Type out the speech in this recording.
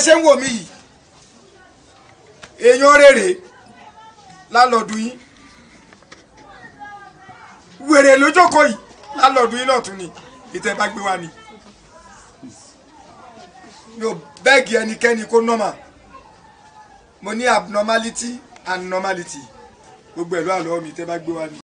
ṣe ń wò mí yìí èèyàn rèrè lálọ́dún yín wèrè lójókòó yìí lálọ́dún yín lọ́tún ni ìtẹ́ bá gbé wá ni mi ò bẹ́ẹ̀gì ẹnikẹ́ni kó normal mo ní abnormality and normality gbogbo ẹ̀ ló àlọ́ mi ìtẹ́ bá gbé wá ni.